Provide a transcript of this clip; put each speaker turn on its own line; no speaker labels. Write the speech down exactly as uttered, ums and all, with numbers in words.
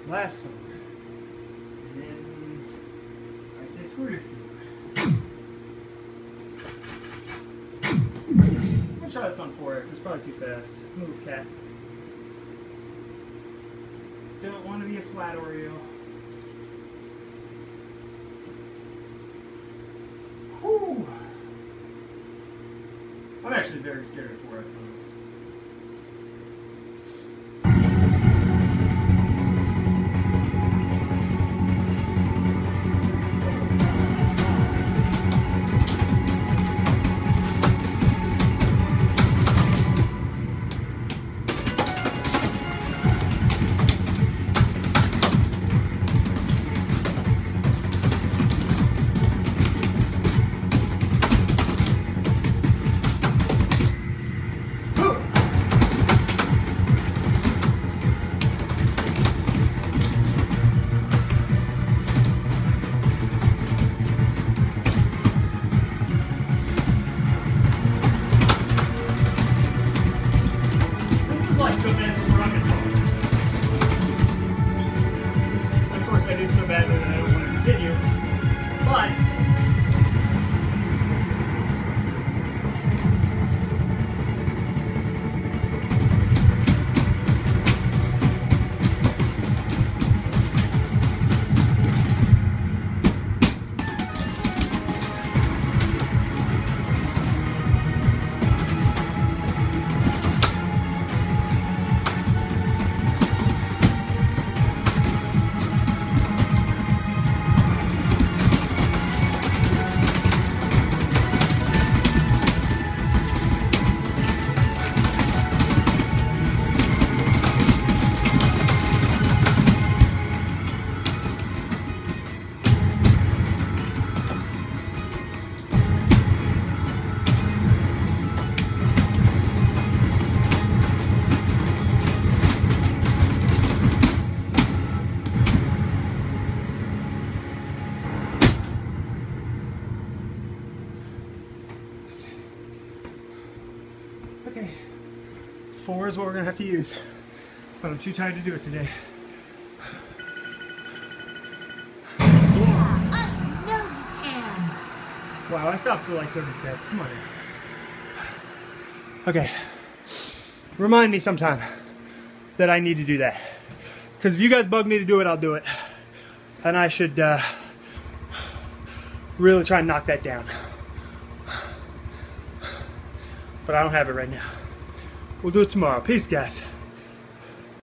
last summer. And then I say screw this thing. I'm gonna try this on four X. It's probably too fast. Move, cat. Don't want to be a flat Oreo. Whew. I'm actually very scared of four X on this. Okay, four is what we're gonna have to use, but I'm too tired to do it today.
Yeah, I know you can.
Wow, I stopped for like thirty steps. Come on in. Okay, remind me sometime that I need to do that. Because if you guys bug me to do it, I'll do it. And I should uh, really try and knock that down. But I don't have it right now. We'll do it tomorrow. Peace, guys.